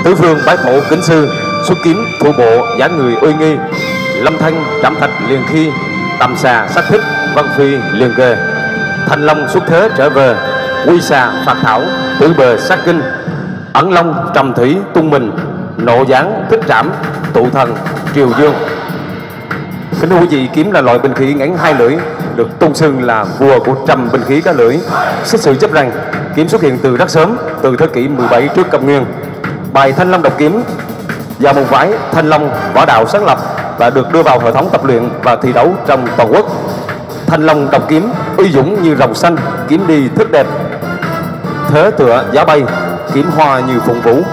Tứ phương bái mộ kính sư, xuất kiếm thủ bộ dáng người uy nghi. Lâm thanh trảm thạch liền khi, tầm xà sắc thích văn phi liền kề. Thanh long xuất thế trở về, quy xà phạt thảo tử bờ sát kinh. Ẩn long trầm thủy tung mình, nộ dáng thích trảm tụ thần triều dương. Kính thưa quý vị, kiếm là loại binh khí ngắn hai lưỡi, được tôn xưng là vua của trăm binh khí cá lưỡi. Xét sự chấp rằng kiếm xuất hiện từ rất sớm, từ thế kỷ 17 trước công nguyên. Bài Thanh Long độc kiếm và môn phái Thanh Long võ đạo sáng lập và được đưa vào hệ thống tập luyện và thi đấu trong toàn quốc. Thanh Long độc kiếm uy dũng như rồng xanh, kiếm đi thức đẹp, thế tựa giá bay, kiếm hoa như phụng vũ.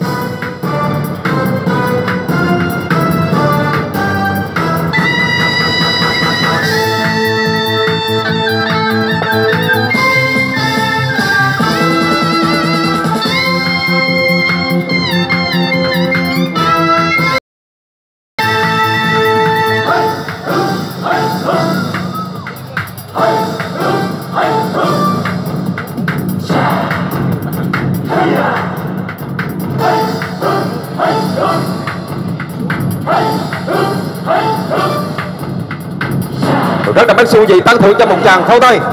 Rất là bác sư gì tăng thưởng cho một tràng pháo tay.